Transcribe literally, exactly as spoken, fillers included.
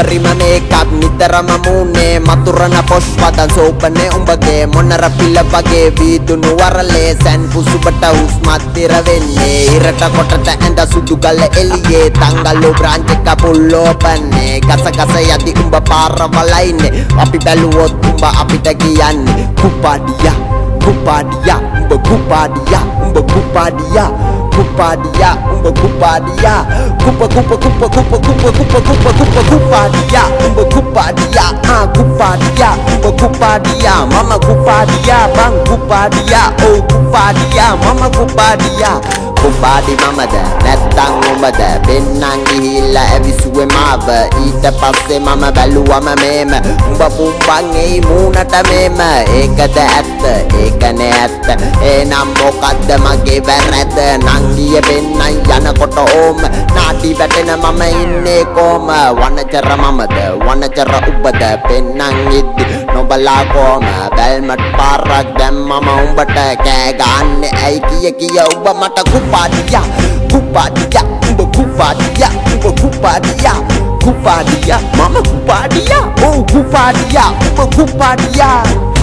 උපරිම මේකක් නිතරම මූනේ මතුරන පොෂ් වදන් සෝපනේ උඹගේ මොනර පිළ වගේ වීදුණු වරලේ සැන් පුසුබට උස්මත් තිර වෙන්නේ ඉරට කොටට ඇඳ සුදු ගල එළියේ තංගල්ලෝ බ්‍රාන්ච් එක පුල්ලෝපන්නේ ගස ගස යදි උඹ පාරවලයින්නේ අපි බැලුවොත් උඹ අපිට කියන්නේ කුපාඩියා කුපාඩියා උඹ කුපාඩියා උඹ කුපාඩියා Kupadia, umba kupadia, kupa kupa kupa kupa kupa kupa kupa kupa kupadia, umba kupadia, ah kupadia, umba kupadia, mama kupadia, bang kupadia, oh kupadia, mama kupadia. Kupadi mama da, නැත්තං උඹද පෙන්නන් ගිහිල්ලා ඇවිසුවේ මාව ඊට පස්සේ මම බැලුවම මේම උඹ පුම්බන් එයි මූණට මේම ඒකද ඇත්ත ඒක නෑ ඇත්ත එනම් මොකද්ද මගේ වැරැද්ද නංගිය පෙන්නන් යනකොට ඕම නාටි වැටෙන මම ඉන්නේ කොම වනචර මමද වනචර උඹද පෙන්නන් ඉද්දි නොබලා කොම බැල්මට පාරක් දැම්මම උඹට කෑ ගන්න ඇයි කිය කිය උඹ මට Kupadia, kupadia, umba kupadia, umba kupadia, kupadia, mama kupadia, oh kupadia, umba kupadia.